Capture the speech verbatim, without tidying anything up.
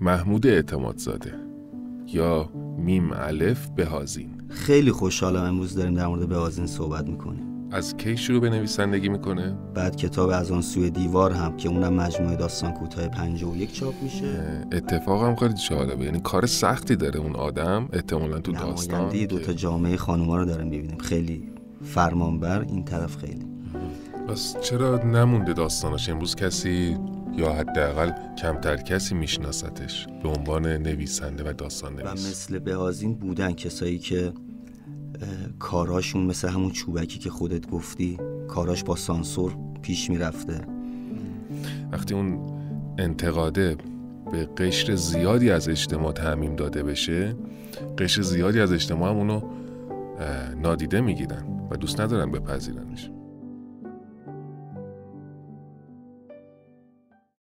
محمود اعتمادزاده یا میم الف بهازین. خیلی خوشحالم امروز داریم در مورد بهازین صحبت میکنیم. از کی شروع به نویسندگی میکنه؟ بعد کتاب از آن سوی دیوار هم که اونم مجموعه داستان کوتاه پنجاه و یک چاپ میشه. اتفاقم خیلی جالبه، یعنی کار سختی داره اون آدم احتمالاً تو داستان. نماینده دو تا جامعه خانوما رو داریم میبینیم، خیلی فرمانبر این طرف. خیلی بس چرا نمونده داستاناش؟ امروز کسی یا حداقل کمتر کسی میشناستش به عنوان نویسنده و داستان نویس. و مثل بهازین بودن کسایی که کاراشون مثل همون چوبکی که خودت گفتی، کاراش با سانسور پیش میرفته. وقتی اون انتقاده به قشر زیادی از اجتماع تعمیم داده بشه، قشر زیادی از اجتماع هم اونو نادیده میگیرن و دوست ندارن بپذیرنش.